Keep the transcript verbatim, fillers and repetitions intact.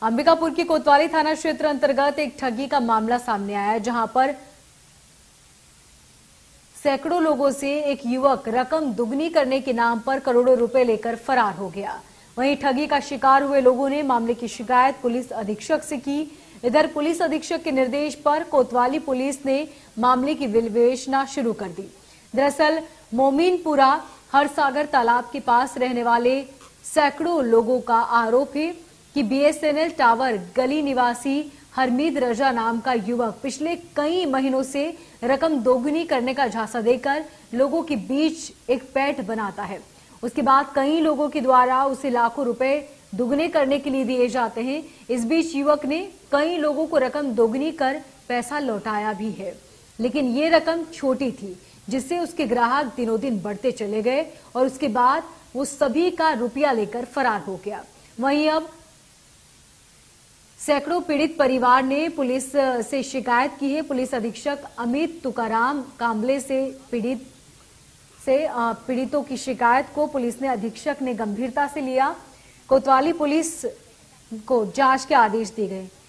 अंबिकापुर की कोतवाली थाना क्षेत्र अंतर्गत एक ठगी का मामला सामने आया है, जहां पर सैकड़ों लोगों से एक युवक रकम दुगनी करने के नाम पर करोड़ों रुपए लेकर फरार हो गया। वहीं ठगी का शिकार हुए लोगों ने मामले की शिकायत पुलिस अधीक्षक से की। इधर पुलिस अधीक्षक के निर्देश पर कोतवाली पुलिस ने मामले की विवेचना शुरू कर दी। दरअसल मोमीनपुरा हरसागर तालाब के पास रहने वाले सैकड़ों लोगों का आरोप है कि बीएसएनएल टावर गली निवासी हरमीद रजा नाम का युवक पिछले कई महीनों से रकम दोगुनी करने का झांसा देकर लोगों के बीच एक पैठ बनाता है। उसके बाद कई लोगों के द्वारा उसे लाखों रुपए दुगने करने के लिए दिए जाते हैं। इस बीच युवक ने कई लोगों को रकम दोगुनी कर पैसा लौटाया भी है, लेकिन ये रकम छोटी थी, जिससे उसके ग्राहक दिनों दिन बढ़ते चले गए और उसके बाद वो सभी का रुपया लेकर फरार हो गया। वहीं अब सैकड़ों पीड़ित परिवार ने पुलिस से शिकायत की है। पुलिस अधीक्षक अमित तुकाराम कांबले से पीड़ित से पीड़ितों की शिकायत को पुलिस ने अधीक्षक ने गंभीरता से लिया। कोतवाली पुलिस को जांच के आदेश दिए गए।